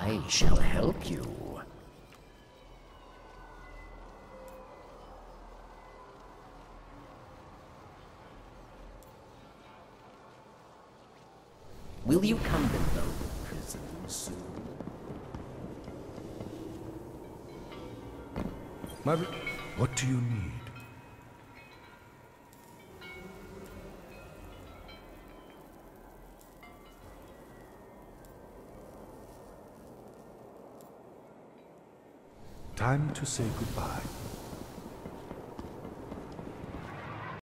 I shall help you. Will you come below the prison soon? What do you need? Time to say goodbye.